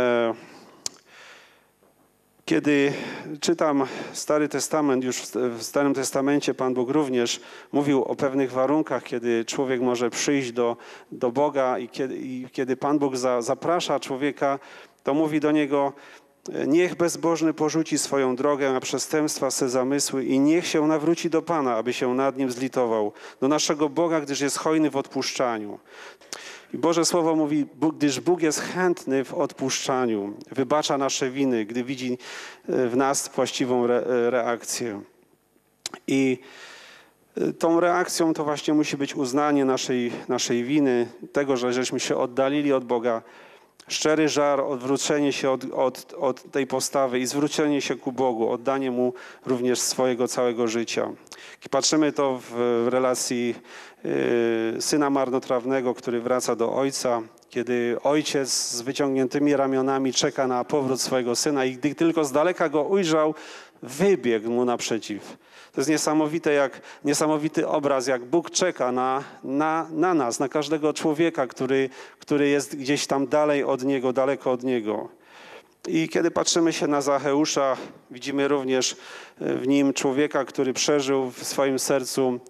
kiedy czytam Stary Testament, już w Starym Testamencie Pan Bóg również mówił o pewnych warunkach, kiedy człowiek może przyjść do Boga i kiedy Pan Bóg zaprasza człowieka, to mówi do niego: niech bezbożny porzuci swoją drogę, a przestępstwa swe zamysły i niech się nawróci do Pana, aby się nad nim zlitował, do naszego Boga, gdyż jest hojny w odpuszczaniu. I Boże Słowo mówi, gdyż Bóg jest chętny w odpuszczaniu, wybacza nasze winy, gdy widzi w nas właściwą reakcję. I tą reakcją to właśnie musi być uznanie naszej winy, tego, że żeśmy się oddalili od Boga, szczery żar, odwrócenie się od tej postawy i zwrócenie się ku Bogu, oddanie Mu również swojego całego życia. I patrzymy to w relacji syna marnotrawnego, który wraca do ojca, kiedy ojciec z wyciągniętymi ramionami czeka na powrót swojego syna i gdy tylko z daleka go ujrzał, wybiegł mu naprzeciw. To jest niesamowity obraz, jak Bóg czeka na nas, na każdego człowieka, który jest gdzieś tam dalej od Niego, daleko od Niego. I kiedy patrzymy się na Zacheusza, widzimy również w nim człowieka, który przeżył w swoim sercu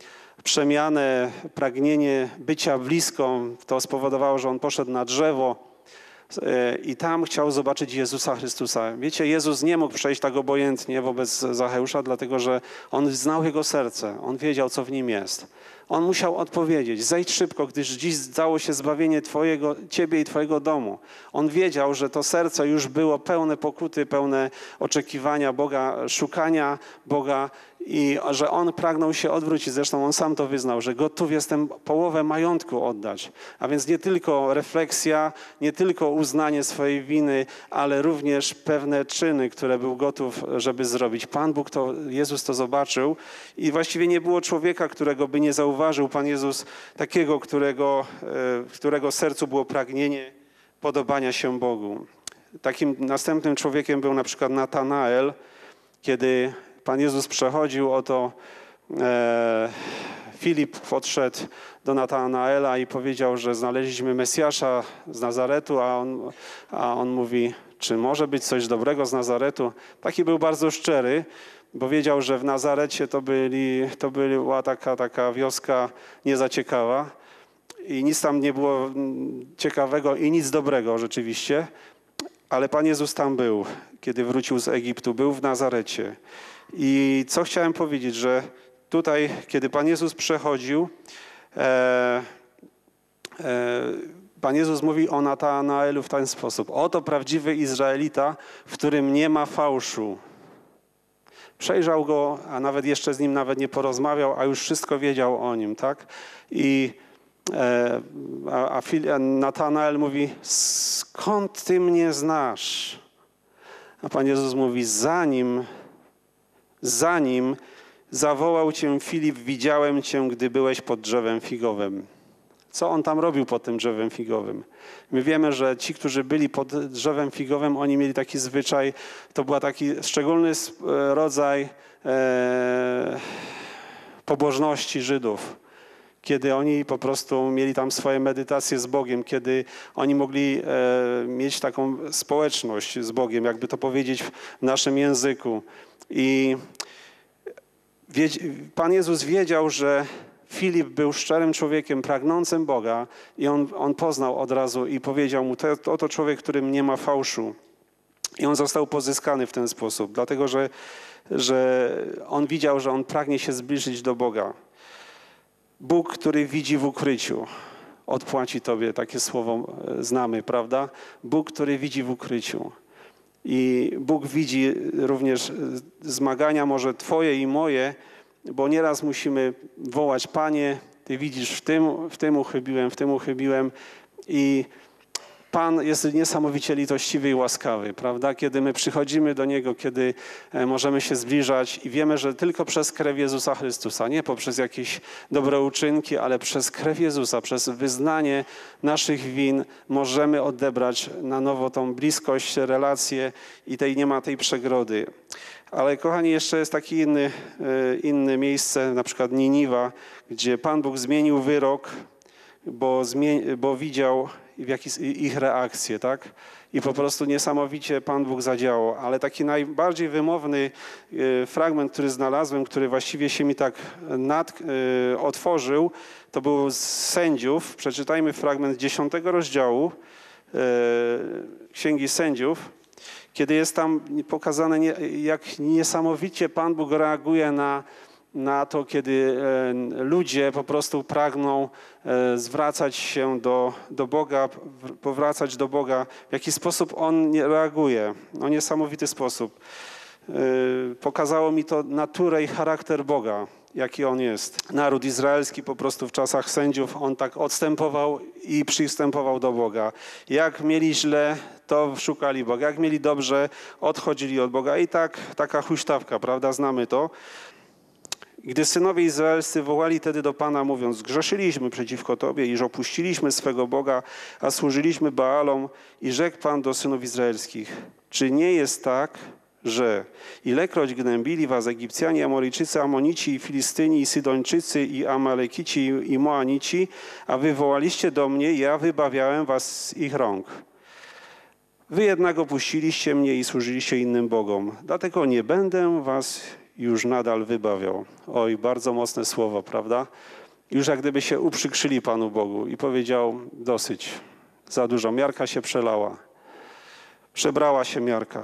przemianę, pragnienie bycia blisko. To spowodowało, że on poszedł na drzewo i tam chciał zobaczyć Jezusa Chrystusa. Wiecie, Jezus nie mógł przejść tak obojętnie wobec Zacheusza, dlatego że on znał jego serce, on wiedział, co w nim jest. On musiał odpowiedzieć: zejdź szybko, gdyż dziś stało się zbawienie ciebie i twojego domu. On wiedział, że to serce już było pełne pokuty, pełne oczekiwania Boga, szukania Boga i że on pragnął się odwrócić. Zresztą on sam to wyznał, że gotów jestem połowę majątku oddać. A więc nie tylko refleksja, nie tylko uznanie swojej winy, ale również pewne czyny, które był gotów, żeby zrobić. Pan Bóg Jezus to zobaczył i właściwie nie było człowieka, którego by nie zauważył Pan Jezus, takiego, którego sercu było pragnienie podobania się Bogu. Takim następnym człowiekiem był na przykład Natanael, kiedy Pan Jezus przechodził, oto Filip podszedł do Natanaela i powiedział, że znaleźliśmy Mesjasza z Nazaretu, a on mówi: czy może być coś dobrego z Nazaretu? Taki był bardzo szczery, bo wiedział, że w Nazarecie to była taka wioska niezaciekawa i nic tam nie było ciekawego i nic dobrego rzeczywiście, ale Pan Jezus tam był, kiedy wrócił z Egiptu, był w Nazarecie. I co chciałem powiedzieć, że tutaj, kiedy Pan Jezus przechodził, Pan Jezus mówi o Natanaelu w ten sposób: oto prawdziwy Izraelita, w którym nie ma fałszu. Przejrzał go, a nawet jeszcze z nim nawet nie porozmawiał, a już wszystko wiedział o nim, tak? A Natanael mówi: skąd ty mnie znasz? A Pan Jezus mówi: zanim zawołał cię Filip, widziałem cię, gdy byłeś pod drzewem figowym. Co on tam robił pod tym drzewem figowym? My wiemy, że ci, którzy byli pod drzewem figowym, oni mieli taki zwyczaj, to był taki szczególny rodzaj pobożności Żydów, kiedy oni po prostu mieli tam swoje medytacje z Bogiem, kiedy oni mogli mieć taką społeczność z Bogiem, jakby to powiedzieć w naszym języku. I Pan Jezus wiedział, że Filip był szczerym człowiekiem, pragnącym Boga i on poznał od razu i powiedział mu: to oto człowiek, którym nie ma fałszu. I on został pozyskany w ten sposób, dlatego że on widział, że on pragnie się zbliżyć do Boga. Bóg, który widzi w ukryciu, odpłaci tobie. Takie słowo znamy, prawda? Bóg, który widzi w ukryciu. I Bóg widzi również zmagania może twoje i moje, bo nieraz musimy wołać: Panie, Ty widzisz, w tym uchybiłem. I Pan jest niesamowicie litościwy i łaskawy, prawda? Kiedy my przychodzimy do Niego, kiedy możemy się zbliżać i wiemy, że tylko przez krew Jezusa Chrystusa, nie poprzez jakieś dobre uczynki, ale przez krew Jezusa, przez wyznanie naszych win możemy odebrać na nowo tą bliskość, relację i nie ma tej przegrody. Ale kochani, jeszcze jest takie inne miejsce, na przykład Niniwa, gdzie Pan Bóg zmienił wyrok, bo widział ich reakcję, tak? I po prostu niesamowicie Pan Bóg zadziałał. Ale taki najbardziej wymowny fragment, który znalazłem, który właściwie się mi tak otworzył, to był z Sędziów. Przeczytajmy fragment 10 rozdziału Księgi Sędziów, kiedy jest tam pokazane, jak niesamowicie Pan Bóg reaguje na to, kiedy ludzie po prostu pragną zwracać się do Boga, powracać do Boga. W jaki sposób On reaguje? No niesamowity sposób. Pokazało mi to naturę i charakter Boga, jaki On jest. Naród izraelski po prostu w czasach sędziów, on tak odstępował i przystępował do Boga. Jak mieli źle, to szukali Boga. Jak mieli dobrze, odchodzili od Boga. I taka huśtawka, prawda? Znamy to. Gdy synowie izraelscy wołali tedy do Pana, mówiąc: zgrzeszyliśmy przeciwko Tobie, iż opuściliśmy swego Boga, a służyliśmy Baalom. I rzekł Pan do synów izraelskich: czy nie jest tak, że ilekroć gnębili was Egipcjanie, Amoryjczycy, Amonici, i Filistyni, i Sydończycy, i Amalekici, i Moanici, a wy wołaliście do mnie, ja wybawiałem was z ich rąk. Wy jednak opuściliście mnie i służyliście innym bogom. Dlatego nie będę was już nadal wybawiał. Oj, bardzo mocne słowo, prawda? Już jak gdyby się uprzykrzyli Panu Bogu i powiedział: dosyć, za dużo, miarka się przelała. Przebrała się miarka.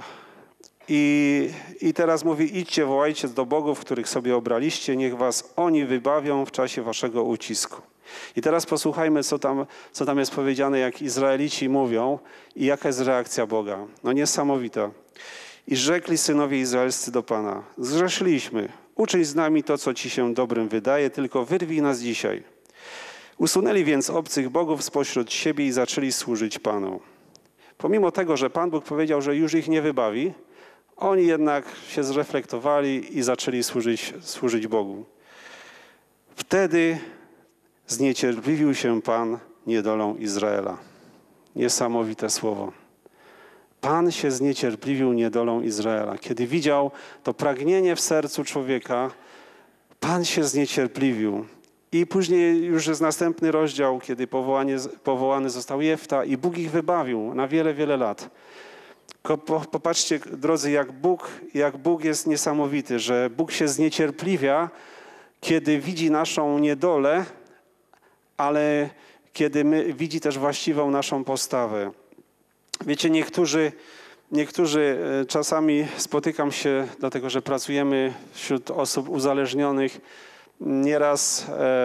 I teraz mówi: idźcie, wołajcie do bogów, których sobie obraliście, niech was oni wybawią w czasie waszego ucisku. I teraz posłuchajmy, co tam jest powiedziane, jak Izraelici mówią i jaka jest reakcja Boga. No niesamowita. I rzekli synowie izraelscy do Pana: zgrzeszyliśmy, uczyń z nami to, co ci się dobrym wydaje, tylko wyrwij nas dzisiaj. Usunęli więc obcych bogów spośród siebie i zaczęli służyć Panu. Pomimo tego, że Pan Bóg powiedział, że już ich nie wybawi, oni jednak się zreflektowali i zaczęli służyć Bogu. Wtedy zniecierpliwił się Pan niedolą Izraela. Niesamowite słowo. Pan się zniecierpliwił niedolą Izraela. Kiedy widział to pragnienie w sercu człowieka, Pan się zniecierpliwił. I później już jest następny rozdział, kiedy powołany został Jefta i Bóg ich wybawił na wiele, wiele lat. Popatrzcie, drodzy, jak Bóg jest niesamowity, że Bóg się zniecierpliwia, kiedy widzi naszą niedolę, ale kiedy widzi też właściwą naszą postawę. Wiecie, niektórzy czasami spotykam się, dlatego że pracujemy wśród osób uzależnionych, nieraz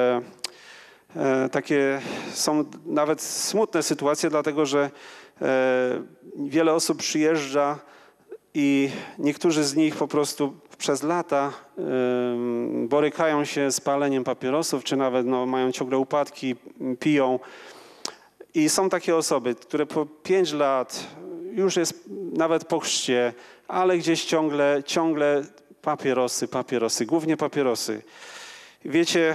takie są nawet smutne sytuacje, dlatego że wiele osób przyjeżdża i niektórzy z nich po prostu przez lata borykają się z paleniem papierosów, czy nawet mają ciągle upadki, piją. I są takie osoby, które po 5 lat już jest nawet po chrzcie, ale gdzieś ciągle papierosy, głównie papierosy. Wiecie,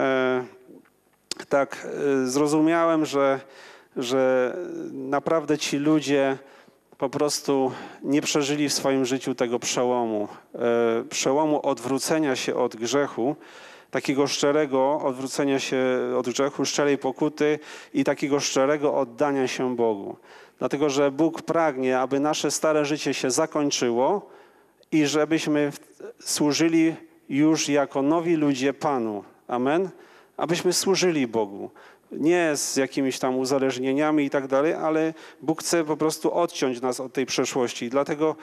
tak zrozumiałem, że naprawdę ci ludzie po prostu nie przeżyli w swoim życiu tego przełomu odwrócenia się od grzechu, takiego szczerego odwrócenia się od grzechu, szczerej pokuty i takiego szczerego oddania się Bogu. Dlatego, że Bóg pragnie, aby nasze stare życie się zakończyło i żebyśmy służyli już jako nowi ludzie Panu. Amen? Abyśmy służyli Bogu. Nie z jakimiś tam uzależnieniami i tak dalej, ale Bóg chce po prostu odciąć nas od tej przeszłości. Dlatego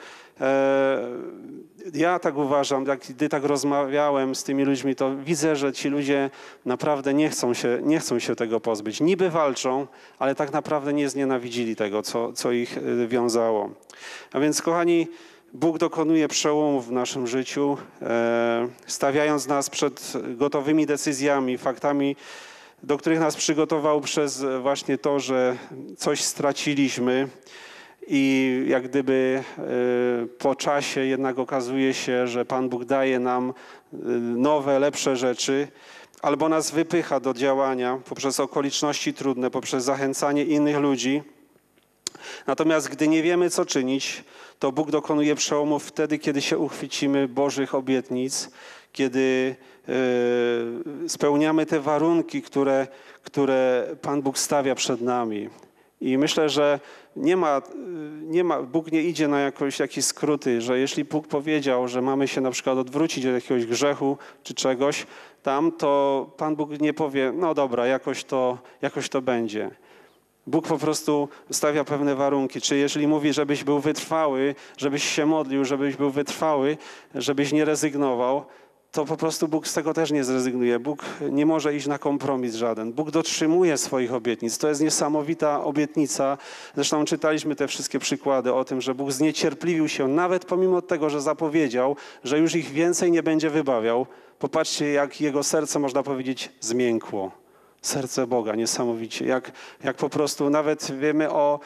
ja tak uważam, gdy tak rozmawiałem z tymi ludźmi, to widzę, że ci ludzie naprawdę nie chcą się tego pozbyć. Niby walczą, ale tak naprawdę nie znienawidzili tego, co ich wiązało. A więc, kochani, Bóg dokonuje przełomów w naszym życiu, stawiając nas przed gotowymi decyzjami, faktami, do których nas przygotował przez właśnie to, że coś straciliśmy i jak gdyby po czasie jednak okazuje się, że Pan Bóg daje nam nowe, lepsze rzeczy, albo nas wypycha do działania poprzez okoliczności trudne, poprzez zachęcanie innych ludzi. Natomiast gdy nie wiemy, co czynić, to Bóg dokonuje przełomów wtedy, kiedy się uchwycimy Bożych obietnic, kiedy spełniamy te warunki, które Pan Bóg stawia przed nami. I myślę, że Bóg nie idzie na jakieś skróty, że jeśli Bóg powiedział, że mamy się na przykład odwrócić od jakiegoś grzechu czy czegoś tam, to Pan Bóg nie powie: no dobra, jakoś to będzie. Bóg po prostu stawia pewne warunki. Czy jeżeli mówi, żebyś był wytrwały, żebyś się modlił, żebyś był wytrwały, żebyś nie rezygnował, to po prostu Bóg z tego też nie zrezygnuje. Bóg nie może iść na kompromis żaden. Bóg dotrzymuje swoich obietnic. To jest niesamowita obietnica. Zresztą czytaliśmy te wszystkie przykłady o tym, że Bóg zniecierpliwił się nawet pomimo tego, że zapowiedział, że już ich więcej nie będzie wybawiał. Popatrzcie, jak jego serce, można powiedzieć, zmiękło. Serce Boga, niesamowicie. Jak po prostu nawet wiemy o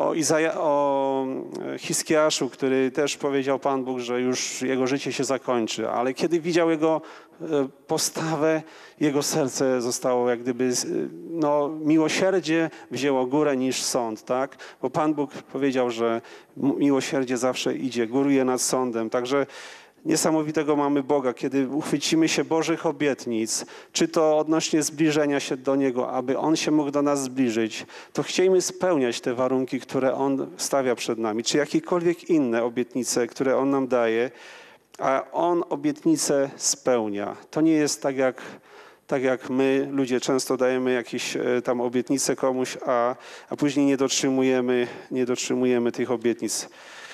Hiskiaszu, który też powiedział Pan Bóg, że już jego życie się zakończy. Ale kiedy widział jego postawę, jego serce zostało jak gdyby, miłosierdzie wzięło górę niż sąd, tak? Bo Pan Bóg powiedział, że miłosierdzie zawsze idzie, góruje nad sądem. Także niesamowitego mamy Boga, kiedy uchwycimy się Bożych obietnic, czy to odnośnie zbliżenia się do Niego, aby On się mógł do nas zbliżyć, to chciejmy spełniać te warunki, które On stawia przed nami, czy jakiekolwiek inne obietnice, które On nam daje. a On obietnicę spełnia. To nie jest tak jak my, ludzie, często dajemy jakieś tam obietnice komuś, a później nie dotrzymujemy tych obietnic.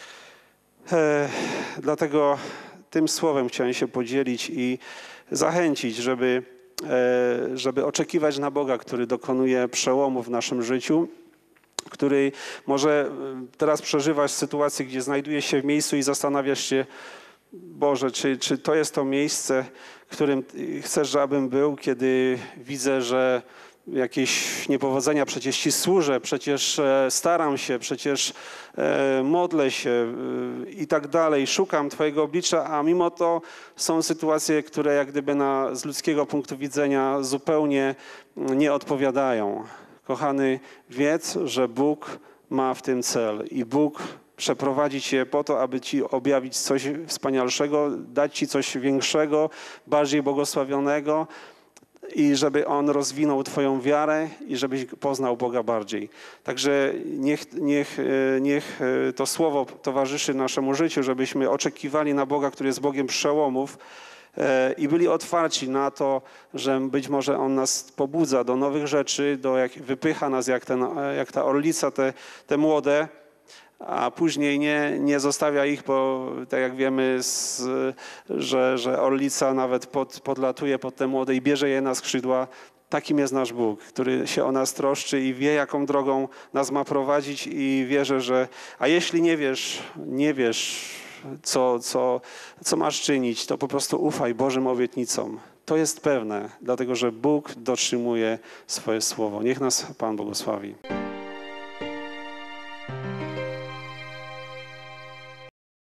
Dlatego tym słowem chciałem się podzielić i zachęcić, żeby oczekiwać na Boga, który dokonuje przełomu w naszym życiu, który może teraz przeżywasz sytuację, gdzie znajdujesz się w miejscu i zastanawiasz się, Boże, czy to jest to miejsce, w którym chcesz, żebym był, kiedy widzę, że jakieś niepowodzenia, przecież Ci służę, przecież staram się, przecież modlę się i tak dalej, szukam Twojego oblicza, a mimo to są sytuacje, które jak gdyby z ludzkiego punktu widzenia zupełnie nie odpowiadają. Kochany, wiedz, że Bóg ma w tym cel i Bóg przeprowadzi Cię po to, aby Ci objawić coś wspanialszego, dać Ci coś większego, bardziej błogosławionego i żeby On rozwinął Twoją wiarę i żebyś poznał Boga bardziej. Także niech to słowo towarzyszy naszemu życiu, żebyśmy oczekiwali na Boga, który jest Bogiem przełomów i byli otwarci na to, że być może On nas pobudza do nowych rzeczy, wypycha nas jak ta orlica, te młode, a później nie zostawia ich, bo tak jak wiemy, że orlica nawet podlatuje pod te młode i bierze je na skrzydła. Takim jest nasz Bóg, który się o nas troszczy i wie, jaką drogą nas ma prowadzić i wierzę, że... A jeśli nie wiesz, co masz czynić, to po prostu ufaj Bożym obietnicom. To jest pewne, dlatego że Bóg dotrzymuje swoje słowo. Niech nas Pan błogosławi.